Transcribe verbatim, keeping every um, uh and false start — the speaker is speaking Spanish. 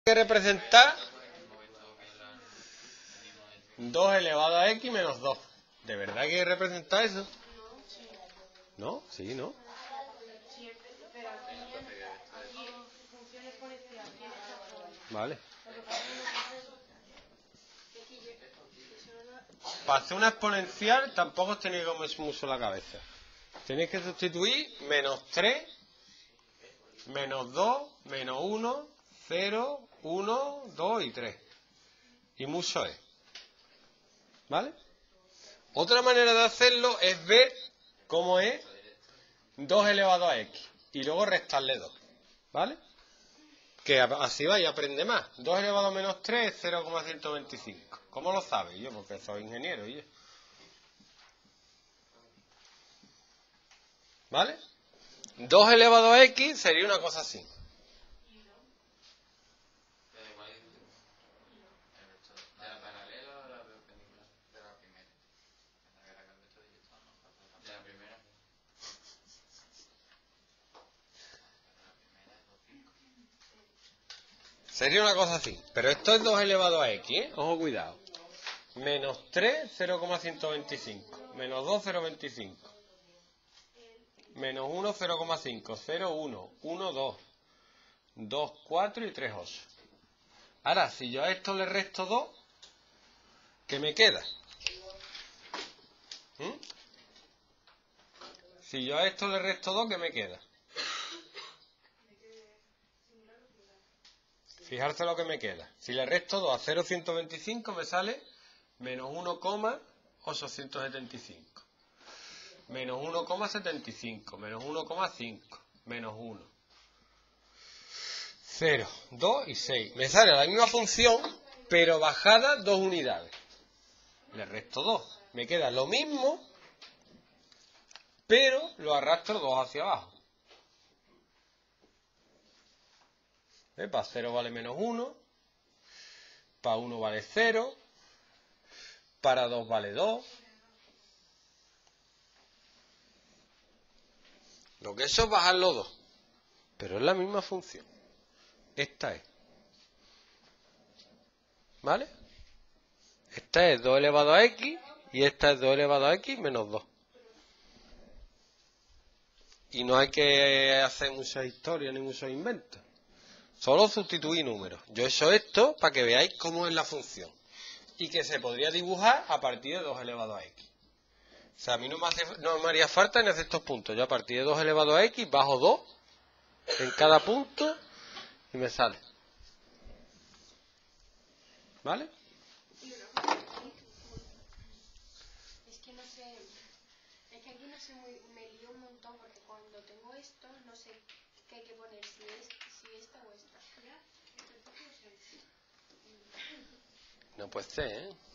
que representar dos elevado a x menos dos. ¿De verdad hay que representar eso? ¿No? Sí, ¿no? Vale. Para hacer una exponencial tampoco os tenéis que comer mucho la cabeza. Tenéis que sustituir menos tres, menos dos, menos uno, cero, uno, dos y tres. Y mucho es. ¿Vale? Otra manera de hacerlo es ver cómo es dos elevado a x y luego restarle dos. ¿Vale? Que así vais a aprender más. dos elevado a menos tres es cero coma ciento veinticinco. ¿Cómo lo sabes? Yo, porque soy ingeniero. Yo. ¿Vale? dos elevado a x sería una cosa así. Sería una cosa así. Pero esto es dos elevado a x, ¿eh? Ojo, cuidado. Menos tres, cero coma ciento veinticinco. Menos dos, cero coma veinticinco. Menos uno, cero coma cinco. cero, uno. uno, dos. dos, cuatro y tres, ocho. Ahora, si yo a esto le resto dos, ¿qué me queda? ¿Mm? Si yo a esto le resto dos, ¿qué me queda? Fijarse lo que me queda. Si le resto dos a cero coma ciento veinticinco, me sale menos uno coma ochocientos setenta y cinco. Menos uno coma setenta y cinco. Menos uno coma cinco. Menos uno. cero, dos y seis. Me sale la misma función, pero bajada dos unidades. Le resto dos. Me queda lo mismo, pero lo arrastro dos hacia abajo. ¿Eh? Para cero vale menos uno. Para uno vale cero. Para dos vale dos. Lo que eso es bajarlo dos. Pero es la misma función. Esta es. ¿Vale? Esta es dos elevado a x y esta es dos elevado a x menos dos. Y no hay que hacer muchas historias ni muchos inventos. Solo sustituir números. Yo he hecho esto para que veáis cómo es la función. Y que se podría dibujar a partir de dos elevado a x. O sea, a mí no me, hace, no me haría falta en hacer estos puntos. Yo a partir de dos elevado a x bajo dos en cada punto y me sale. ¿Vale? Es que no sé, es que aquí no sé muy, me lío un montón porque cuando tengo esto no sé qué hay que poner, si es, si esta o esta. No puede ser, ¿eh?